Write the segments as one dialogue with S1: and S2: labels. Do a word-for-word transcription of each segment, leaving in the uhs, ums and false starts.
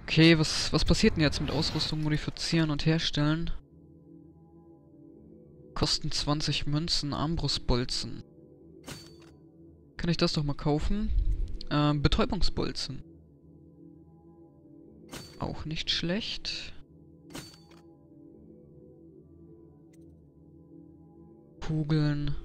S1: Okay, was, was passiert denn jetzt mit Ausrüstung modifizieren und herstellen? Kosten zwanzig Münzen, Armbrustbolzen. Kann ich das doch mal kaufen? Ähm, Betäubungsbolzen. Auch nicht schlecht. Kugeln.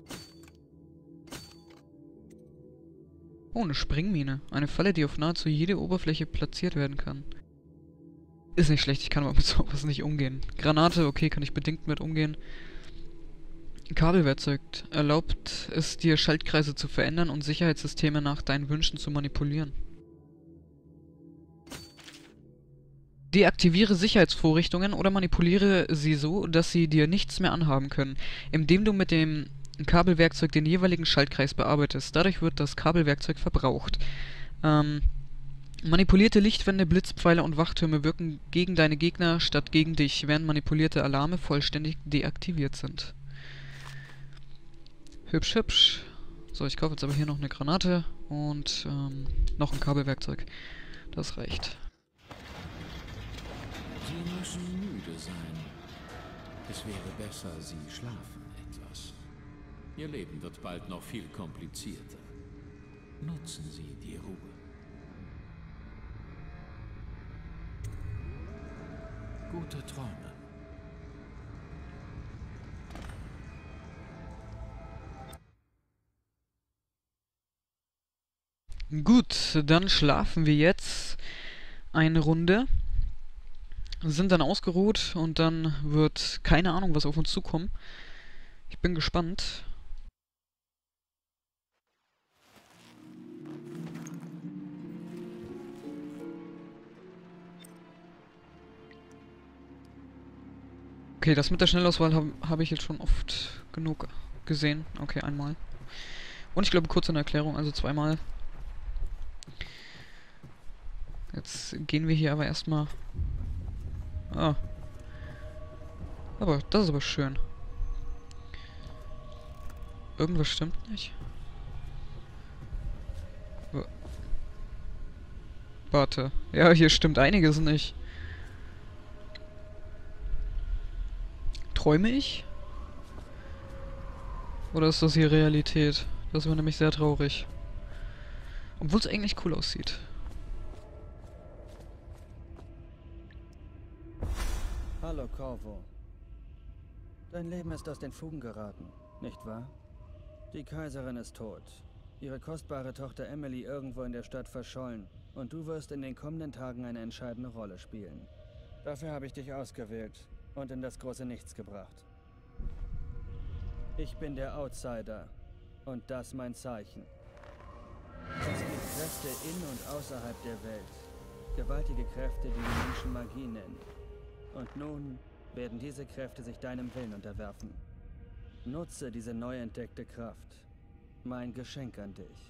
S1: Oh, eine Springmine. Eine Falle, die auf nahezu jede Oberfläche platziert werden kann. Ist nicht schlecht, ich kann aber mit sowas nicht umgehen. Granate, okay, kann ich bedingt mit umgehen. Kabelwerkzeug erlaubt es dir, Schaltkreise zu verändern und Sicherheitssysteme nach deinen Wünschen zu manipulieren. Deaktiviere Sicherheitsvorrichtungen oder manipuliere sie so, dass sie dir nichts mehr anhaben können, indem du mit dem Kabelwerkzeug den jeweiligen Schaltkreis bearbeitest. Dadurch wird das Kabelwerkzeug verbraucht. Ähm, manipulierte Lichtwände, Blitzpfeile und Wachtürme wirken gegen deine Gegner statt gegen dich, während manipulierte Alarme vollständig deaktiviert sind. Hübsch, hübsch. So, ich kaufe jetzt aber hier noch eine Granate und ähm, noch ein Kabelwerkzeug. Das reicht.
S2: Sie müssen müde sein. Es wäre besser, Sie schlafen etwas. Ihr Leben wird bald noch viel komplizierter. Nutzen Sie die Ruhe. Gute Träume.
S1: Gut, dann schlafen wir jetzt eine Runde. Sind dann ausgeruht und dann wird keine Ahnung, was auf uns zukommt. Ich bin gespannt. Okay, das mit der Schnellauswahl habe hab ich jetzt schon oft genug gesehen. Okay, einmal. Und ich glaube kurz in der Erklärung, also zweimal. Jetzt gehen wir hier aber erstmal... Ah. Aber, das ist aber schön. Irgendwas stimmt nicht. W- Warte. Ja, hier stimmt einiges nicht. Träume ich? Oder ist das hier Realität? Das wäre nämlich sehr traurig. Obwohl es eigentlich cool aussieht.
S3: Hallo, Corvo. Dein Leben ist aus den Fugen geraten, nicht wahr? Die Kaiserin ist tot. Ihre kostbare Tochter Emily irgendwo in der Stadt verschollen. Und du wirst in den kommenden Tagen eine entscheidende Rolle spielen. Dafür habe ich dich ausgewählt und in das große Nichts gebracht. Ich bin der Outsider und das mein Zeichen. Es gibt Kräfte in und außerhalb der Welt. Gewaltige Kräfte, die die Menschen Magie nennen. Und nun werden diese Kräfte sich deinem Willen unterwerfen. Nutze diese neu entdeckte Kraft. Mein Geschenk an dich.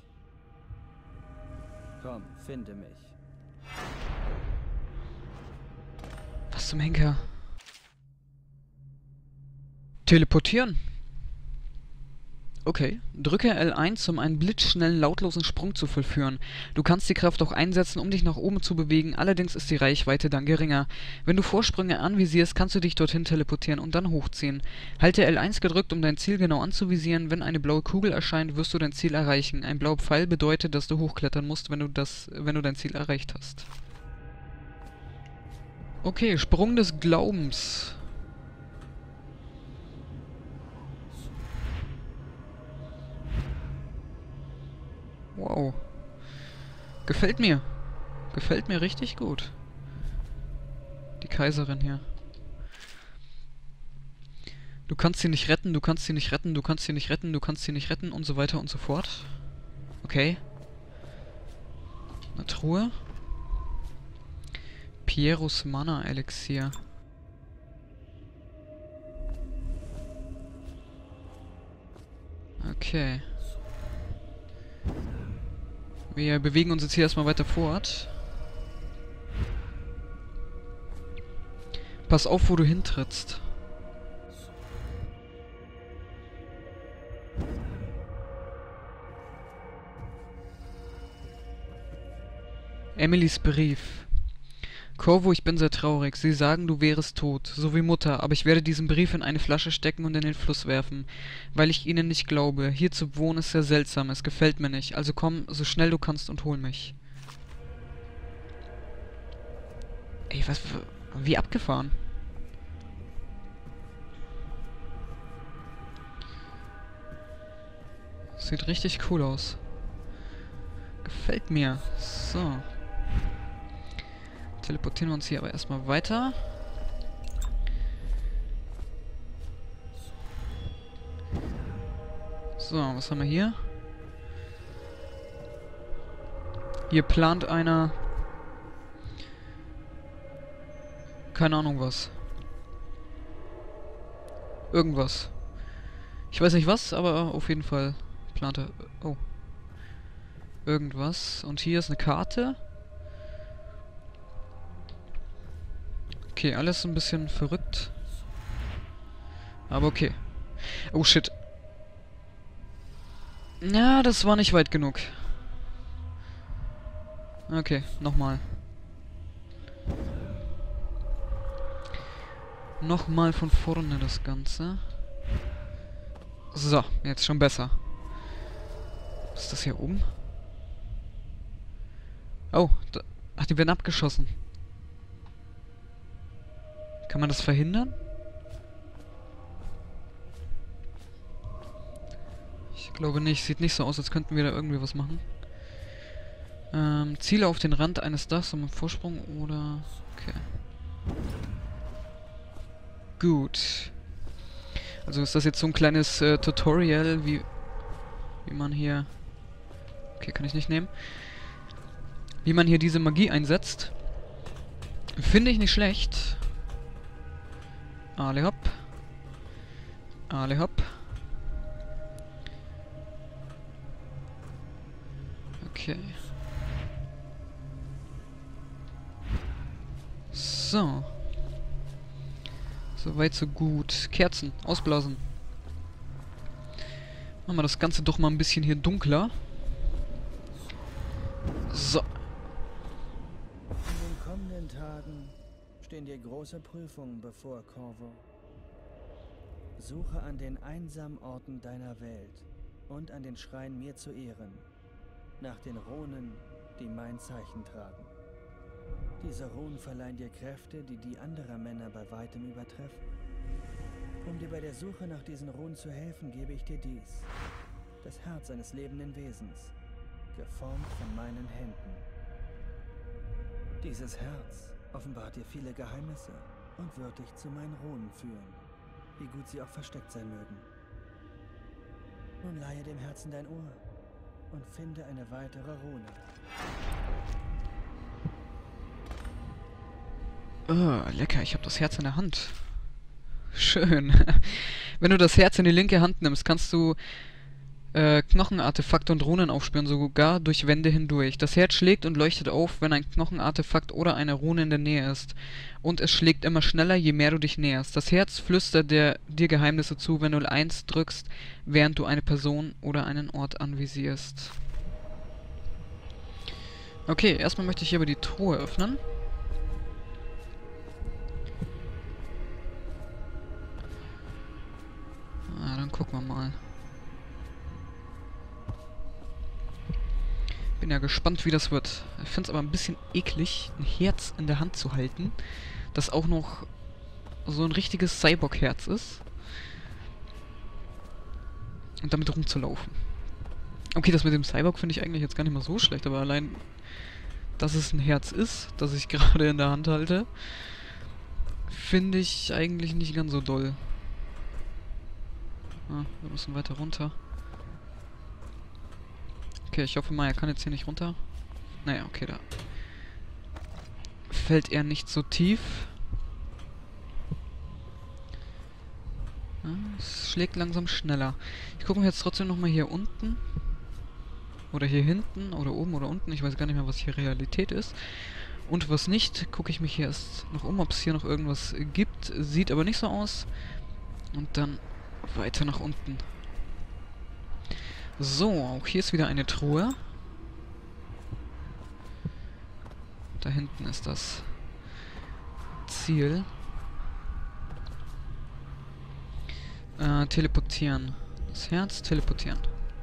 S3: Komm, finde mich.
S1: Was zum Henker? Teleportieren. Okay. Drücke L eins, um einen blitzschnellen, lautlosen Sprung zu vollführen. Du kannst die Kraft auch einsetzen, um dich nach oben zu bewegen, allerdings ist die Reichweite dann geringer. Wenn du Vorsprünge anvisierst, kannst du dich dorthin teleportieren und dann hochziehen. Halte L eins gedrückt, um dein Ziel genau anzuvisieren. Wenn eine blaue Kugel erscheint, wirst du dein Ziel erreichen. Ein blauer Pfeil bedeutet, dass du hochklettern musst, wenn du das, wenn du dein Ziel erreicht hast. Okay, Sprung des Glaubens. Wow. Gefällt mir. Gefällt mir richtig gut. Die Kaiserin hier. Du kannst sie nicht retten, du kannst sie nicht retten, du kannst sie nicht retten, du kannst sie nicht retten und so weiter und so fort. Okay. Eine Truhe. Pieros Mana Elixier. Okay. Wir bewegen uns jetzt hier erstmal weiter fort. Pass auf, wo du hintrittst. Emilys Brief. Corvo, ich bin sehr traurig. Sie sagen, du wärest tot, so wie Mutter, aber ich werde diesen Brief in eine Flasche stecken und in den Fluss werfen, weil ich ihnen nicht glaube. Hier zu wohnen ist sehr seltsam, es gefällt mir nicht. Also komm, so schnell du kannst und hol mich. Ey, was, wie abgefahren. Sieht richtig cool aus. Gefällt mir. So. Teleportieren wir uns hier aber erstmal weiter. So, was haben wir hier? Hier plant einer... Keine Ahnung was. Irgendwas. Ich weiß nicht was, aber auf jeden Fall plant er... Oh. Irgendwas. Und hier ist eine Karte. Okay, alles ein bisschen verrückt. Aber okay. Oh shit. Ja, das war nicht weit genug. Okay, nochmal. Nochmal von vorne das Ganze. So, jetzt schon besser. Was ist das hier oben? Oh, da, ach, die werden abgeschossen. Kann man das verhindern? Ich glaube nicht. Sieht nicht so aus, als könnten wir da irgendwie was machen. Ähm, Ziele auf den Rand eines Dachs um einen Vorsprung oder... Okay. Gut. Also ist das jetzt so ein kleines äh, Tutorial, wie, wie man hier... Okay, kann ich nicht nehmen. Wie man hier diese Magie einsetzt. Finde ich nicht schlecht. Alle hopp. Alle hopp. Okay. So. Soweit so gut. Kerzen. Ausblasen. Machen wir das Ganze doch mal ein bisschen hier dunkler. So.
S3: In den kommenden Tagen stehen dir große Prüfungen bevor, Corvo. Suche an den einsamen Orten deiner Welt und an den Schreien mir zu Ehren, nach den Runen, die mein Zeichen tragen. Diese Runen verleihen dir Kräfte, die die anderer Männer bei weitem übertreffen. Um dir bei der Suche nach diesen Runen zu helfen, gebe ich dir dies. Das Herz eines lebenden Wesens, geformt von meinen Händen. Dieses Herz offenbart dir viele Geheimnisse und wird dich zu meinen Runen führen, wie gut sie auch versteckt sein mögen. Nun leihe dem Herzen dein Ohr und finde eine weitere Rune.
S1: Oh, lecker, ich habe das Herz in der Hand. Schön. Wenn du das Herz in die linke Hand nimmst, kannst du äh, Knochenartefakte und Runen aufspüren, sogar durch Wände hindurch. Das Herz schlägt und leuchtet auf, wenn ein Knochenartefakt oder eine Rune in der Nähe ist. Und es schlägt immer schneller, je mehr du dich näherst. Das Herz flüstert dir, dir Geheimnisse zu, wenn du eins drückst, während du eine Person oder einen Ort anvisierst. Okay, erstmal möchte ich hier aber die Truhe öffnen. Ah, dann gucken wir mal. Bin ja gespannt, wie das wird. Ich finde es aber ein bisschen eklig, ein Herz in der Hand zu halten, das auch noch so ein richtiges Cyborg-Herz ist. Und damit rumzulaufen. Okay, das mit dem Cyborg finde ich eigentlich jetzt gar nicht mal so schlecht, aber allein, dass es ein Herz ist, das ich gerade in der Hand halte, finde ich eigentlich nicht ganz so doll. Ah, wir müssen weiter runter. Okay, ich hoffe mal, er kann jetzt hier nicht runter. Naja, okay, da fällt er nicht so tief. Ja, es schlägt langsam schneller. Ich gucke mir jetzt trotzdem nochmal hier unten. Oder hier hinten, oder oben oder unten. Ich weiß gar nicht mehr, was hier Realität ist. Und was nicht, gucke ich mich hier erst noch um, ob es hier noch irgendwas gibt. Sieht aber nicht so aus. Und dann weiter nach unten. So, auch hier ist wieder eine Truhe. Da hinten ist das. Ziel. Äh, teleportieren. Das Herz teleportieren.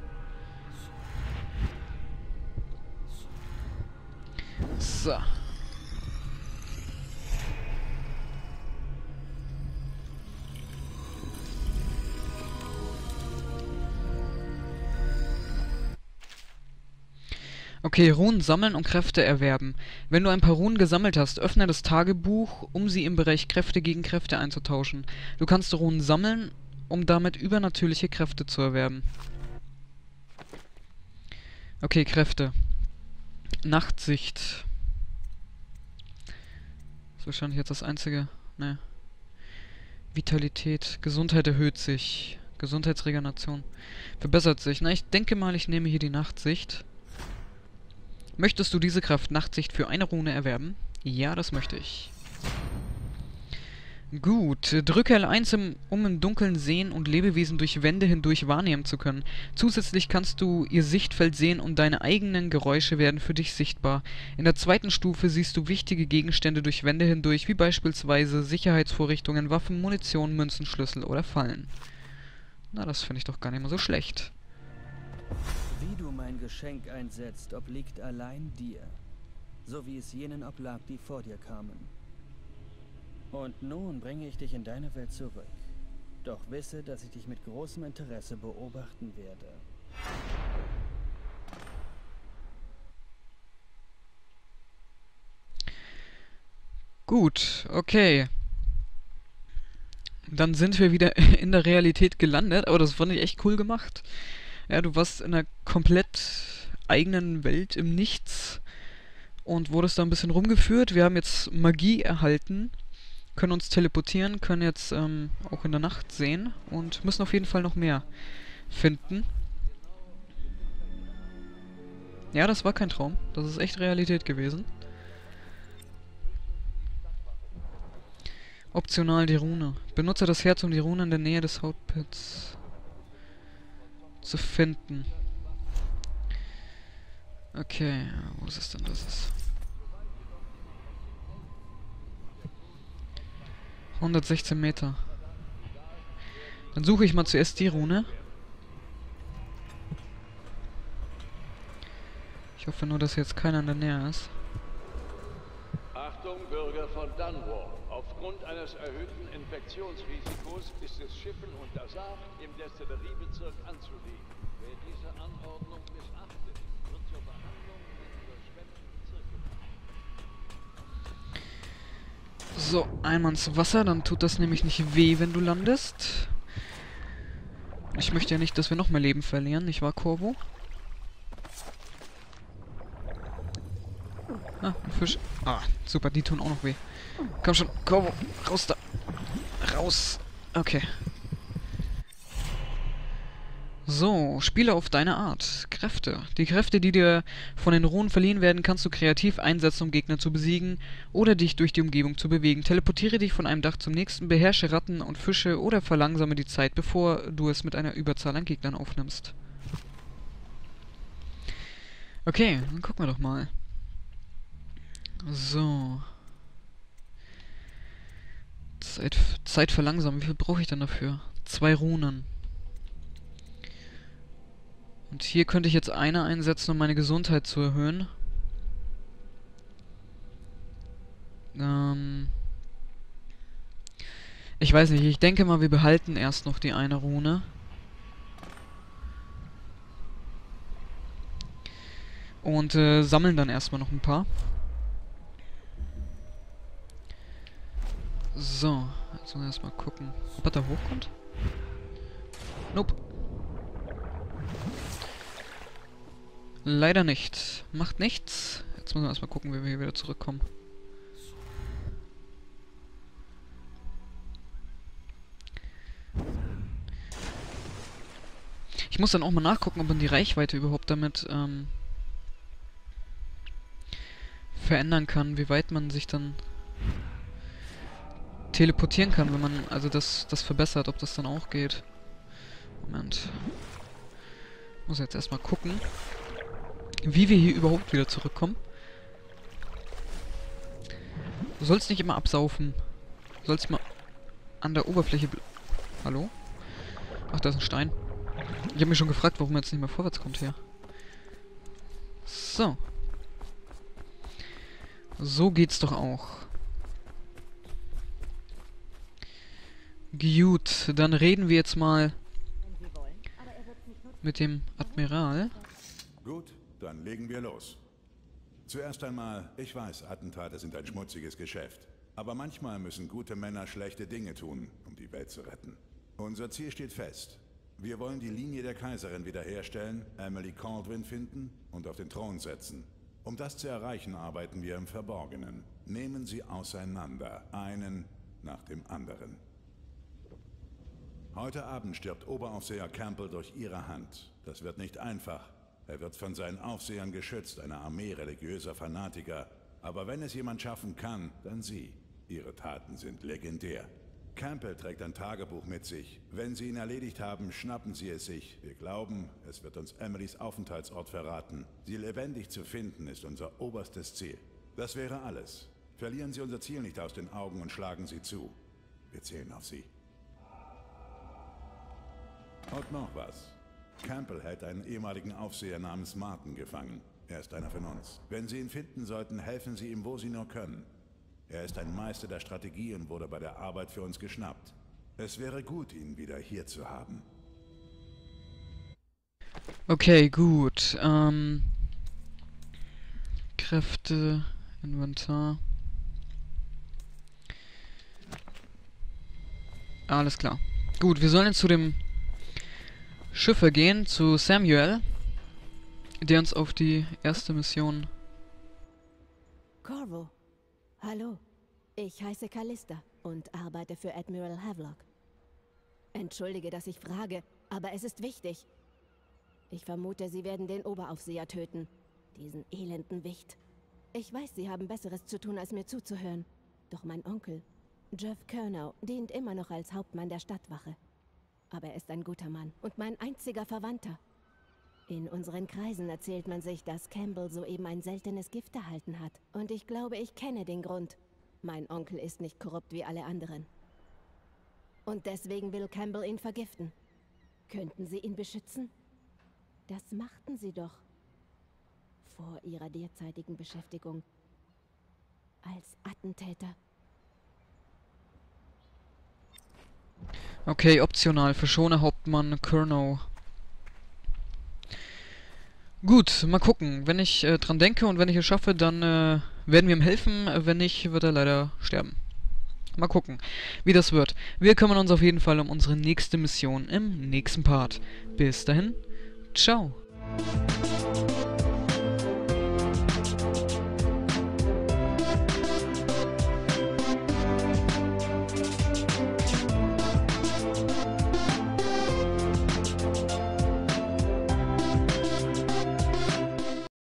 S1: So. Okay, Runen sammeln und Kräfte erwerben. Wenn du ein paar Runen gesammelt hast, öffne das Tagebuch, um sie im Bereich Kräfte gegen Kräfte einzutauschen. Du kannst Runen sammeln, um damit übernatürliche Kräfte zu erwerben. Okay, Kräfte. Nachtsicht. Das ist wahrscheinlich jetzt das einzige. Ne. Vitalität. Gesundheit erhöht sich. Gesundheitsregeneration. Verbessert sich. Na, ich denke mal, ich nehme hier die Nachtsicht. Möchtest du diese Kraft Nachtsicht für eine Rune erwerben? Ja, das möchte ich. Gut, drücke L eins, im, um im Dunkeln sehen und Lebewesen durch Wände hindurch wahrnehmen zu können. Zusätzlich kannst du ihr Sichtfeld sehen und deine eigenen Geräusche werden für dich sichtbar. In der zweiten Stufe siehst du wichtige Gegenstände durch Wände hindurch, wie beispielsweise Sicherheitsvorrichtungen, Waffen, Munition, Münzen, Schlüssel oder Fallen. Na, das finde ich doch gar nicht mal so schlecht.
S3: Wie du mein Geschenk einsetzt, obliegt allein dir, so wie es jenen oblag, die vor dir kamen. Und nun bringe ich dich in deine Welt zurück. Doch wisse, dass ich dich mit großem Interesse beobachten werde.
S1: Gut, okay. Dann sind wir wieder in der Realität gelandet, aber das fand ich echt cool gemacht. Ja, du warst in einer komplett eigenen Welt im Nichts und wurdest da ein bisschen rumgeführt. Wir haben jetzt Magie erhalten, können uns teleportieren, können jetzt ähm, auch in der Nacht sehen und müssen auf jeden Fall noch mehr finden. Ja, das war kein Traum. Das ist echt Realität gewesen. Optional die Rune. Benutze das Herz, um die Rune in der Nähe des Hautpits zu finden. Okay, wo ist es denn? Das ist hundertsechzehn Meter. Dann suche ich mal zuerst die Rune. Ich hoffe nur, dass jetzt keiner in der Nähe ist.
S4: Achtung, Bürger von Dunwall. Aufgrund eines erhöhten Infektionsrisikos ist es Schiffen untersagt, im Destilleriebezirk anzulegen. Wer diese Anordnung missachtet, wird zur Behandlung in überschwemmten Bezirke.
S1: So, einmal ins Wasser, dann tut das nämlich nicht weh, wenn du landest. Ich möchte ja nicht, dass wir noch mehr Leben verlieren, nicht wahr, Corvo? Ah, ein Fisch. Ah, super, die tun auch noch weh. Komm schon, Corvo, raus da. Raus. Okay. So, spiele auf deine Art. Kräfte. Die Kräfte, die dir von den Runen verliehen werden, kannst du kreativ einsetzen, um Gegner zu besiegen oder dich durch die Umgebung zu bewegen. Teleportiere dich von einem Dach zum nächsten, beherrsche Ratten und Fische oder verlangsame die Zeit, bevor du es mit einer Überzahl an Gegnern aufnimmst. Okay, dann gucken wir doch mal. So. Zeit, Zeit verlangsamen. Wie viel brauche ich denn dafür? Zwei Runen. Und hier könnte ich jetzt eine einsetzen, um meine Gesundheit zu erhöhen. Ähm. Ich weiß nicht, ich denke mal, wir behalten erst noch die eine Rune. Und äh, sammeln dann erstmal noch ein paar. So, jetzt müssen wir erstmal gucken, ob er da hochkommt. Nope. Leider nicht. Macht nichts. Jetzt müssen wir erstmal gucken, wie wir hier wieder zurückkommen. Ich muss dann auch mal nachgucken, ob man die Reichweite überhaupt damit ähm, verändern kann, wie weit man sich dann teleportieren kann, wenn man also das, das verbessert, ob das dann auch geht. Moment. Muss jetzt erstmal gucken, wie wir hier überhaupt wieder zurückkommen. Du sollst nicht immer absaufen. Soll's mal an der Oberfläche... Hallo? Ach, da ist ein Stein. Ich habe mich schon gefragt, warum er jetzt nicht mehr vorwärts kommt hier. So. So geht's doch auch. Gut, dann reden wir jetzt mal mit dem Admiral.
S5: Gut, dann legen wir los. Zuerst einmal, ich weiß, Attentate sind ein schmutziges Geschäft. Aber manchmal müssen gute Männer schlechte Dinge tun, um die Welt zu retten. Unser Ziel steht fest. Wir wollen die Linie der Kaiserin wiederherstellen, Emily Kaldwin finden und auf den Thron setzen. Um das zu erreichen, arbeiten wir im Verborgenen. Nehmen Sie auseinander, einen nach dem anderen. Heute Abend stirbt Oberaufseher Campbell durch Ihre Hand. Das wird nicht einfach. Er wird von seinen Aufsehern geschützt, einer Armee religiöser Fanatiker. Aber wenn es jemand schaffen kann, dann Sie. Ihre Taten sind legendär. Campbell trägt ein Tagebuch mit sich. Wenn Sie ihn erledigt haben, schnappen Sie es sich. Wir glauben, es wird uns Emilys Aufenthaltsort verraten. Sie lebendig zu finden, ist unser oberstes Ziel. Das wäre alles. Verlieren Sie unser Ziel nicht aus den Augen und schlagen Sie zu. Wir zählen auf Sie. Und noch was. Campbell hält einen ehemaligen Aufseher namens Martin gefangen. Er ist einer von uns. Wenn Sie ihn finden sollten, helfen Sie ihm, wo Sie nur können. Er ist ein Meister der Strategie und wurde bei der Arbeit für uns geschnappt. Es wäre gut, ihn wieder hier zu haben.
S1: Okay, gut. Ähm... Kräfte, Inventar. Alles klar. Gut, wir sollen jetzt zu dem Schiffe gehen, zu Samuel, der uns auf die erste Mission...
S6: Corvo, hallo. Ich heiße Callista und arbeite für Admiral Havelock. Entschuldige, dass ich frage, aber es ist wichtig. Ich vermute, Sie werden den Oberaufseher töten. Diesen elenden Wicht. Ich weiß, Sie haben Besseres zu tun, als mir zuzuhören. Doch mein Onkel, Jeff Curnow, dient immer noch als Hauptmann der Stadtwache. Aber er ist ein guter Mann und mein einziger Verwandter. In unseren Kreisen erzählt man sich, dass Campbell soeben ein seltenes Gift erhalten hat. Und ich glaube, ich kenne den Grund. Mein Onkel ist nicht korrupt wie alle anderen. Und deswegen will Campbell ihn vergiften. Könnten Sie ihn beschützen? Das machten Sie doch. Vor Ihrer derzeitigen Beschäftigung als Attentäter.
S1: Okay, optional. Verschone Hauptmann Curnow. Gut, mal gucken. Wenn ich äh, dran denke und wenn ich es schaffe, dann äh, werden wir ihm helfen. Wenn nicht, wird er leider sterben. Mal gucken, wie das wird. Wir kümmern uns auf jeden Fall um unsere nächste Mission im nächsten Part. Bis dahin, ciao.